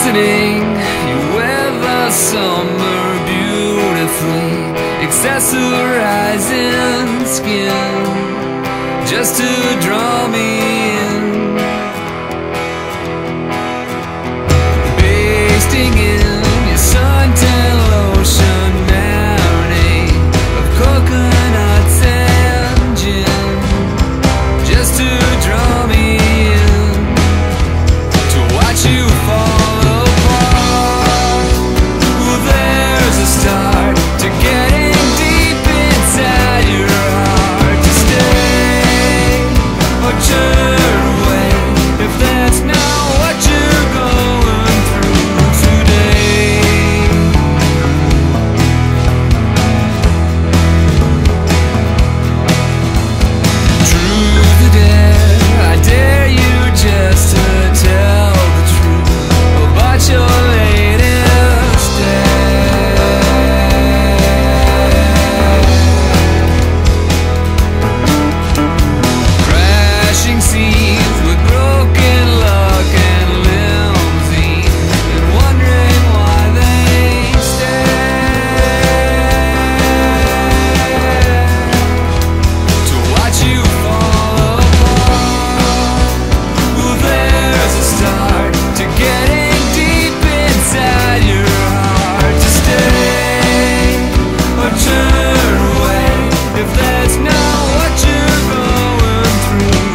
glistening, you wear the summer beautifully, accessorizing skin just to draw me in, basting in your suntan lotion marinade of coconuts and gin, just to draw me in, to watch you fall apart. Well, there's a start to getting deep inside your heart, to stay or turn away if that's not what you're going through today. Truth or dare, I dare you just to tell the truth about your latest day. Crashing scenes with broken luck and limousines, and wondering why they stay, to watch you fall apart. Well, there's a start to getting deep inside your heart, to stay or turn away if that's not what you're going through